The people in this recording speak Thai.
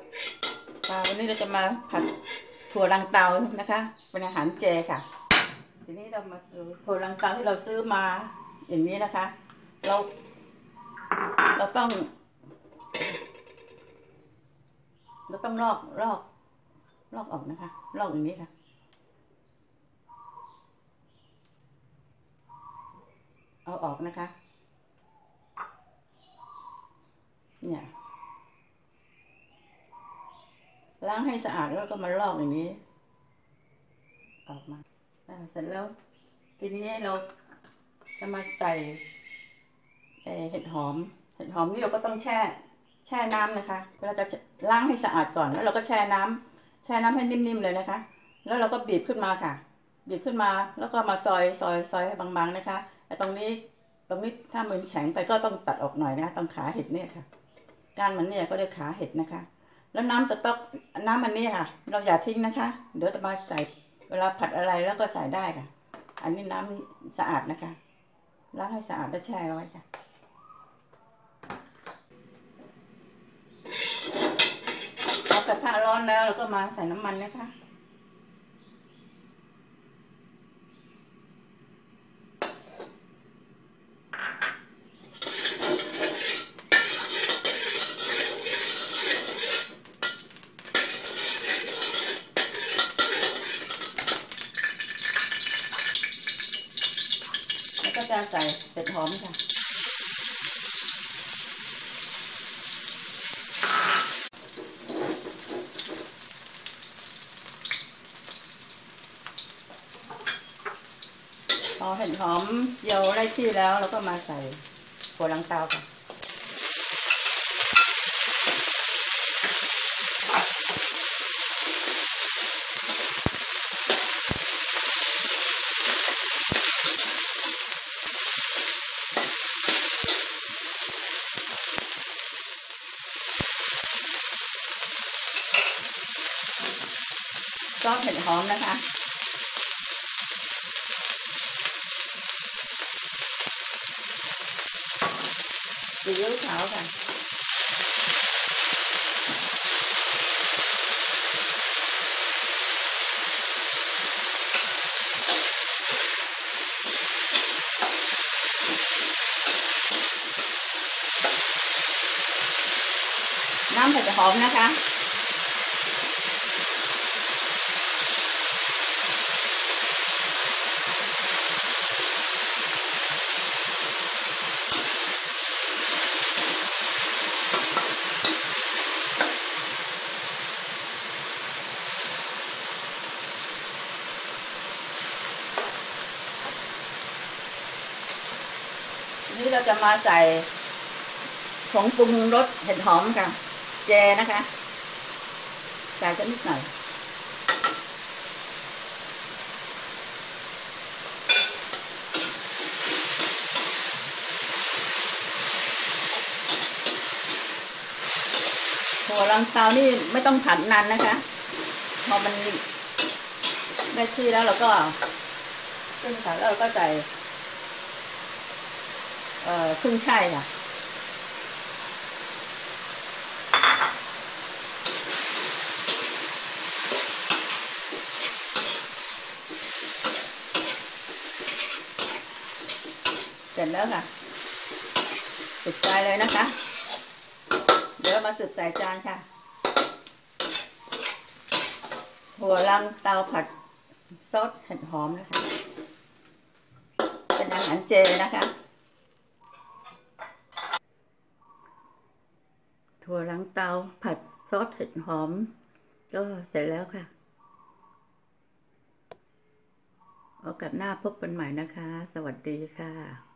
วันนี้เราจะมาผัดถั่วลังเตานะคะเป็นอาหารเจค่ะทีนี้เรามาดูถั่วลังเตาที่เราซื้อมาอย่างนี้นะคะ เราต้องลอกออกนะคะลอกอย่างนี้ค่ะเอาออกนะคะเนี่ยล้างให้สะอาดแล้วก็มาลอกอย่างนี้ออกมาเสร็จแล้วทีนี้เราจะมาใส่เห็ดหอมนี่เราก็ต้องแช่น้ำนะคะเราจะล้างให้สะอาดก่อนแล้วเราก็แช่น้ำให้นิ่มๆเลยนะคะแล้วเราก็บีบขึ้นมาค่ะบีบขึ้นมาแล้วก็มาซอยให้บางๆนะคะแต่ตรงนี้ถ้ามันแข็งไปก็ต้องตัดออกหน่อยนะตรงขาเห็ดเนี่ยค่ะก้านมันเนี่ยก็เรียกขาเห็ดนะคะแล้วน้ำสต๊อกน้ำมันนี่ค่ะเราอย่าทิ้งนะคะเดี๋ยวจะมาใส่เวลาผัดอะไรแล้วก็ใส่ได้ค่ะอันนี้น้ำสะอาดนะคะล้างให้สะอาดแล้วแช่ไว้ค่ะพอกระทะร้อนแล้วเราก็มาใส่น้ำมันนะคะแล้วก็จะใส่เห็ดหอมค่ะพอเห็ดหอมเจียวได้ที่แล้วเราก็มาใส่ถั่วลังเตาค่ะซอสเห็ดหอมนะคะซีอิ๊วขาวค่ะน้ำเห็ดหอมนะคะนี่เราจะมาใส่ผงปรุงรสเห็ดหอมค่ะเจนะคะใส่จะนิดหน่อยถั่วลังเตานี่ไม่ต้องผัดนานนะคะพอมันได้ที่แล้วเราก็ขึ้นค่ะแล้วเราก็ใส่ขึ้นช่ายค่ะเสร็จแล้วค่ะปิดไฟเลยนะคะเดี๋ยวมาสืบใส่จานค่ะถั่วลังเตาผัดซอสเห็ดหอมนะคะเป็นอาหารเจนะคะถั่วลังเตาผัดซอสเห็ดหอมก็เสร็จแล้วค่ะโอกาสหน้าพบกันใหม่นะคะสวัสดีค่ะ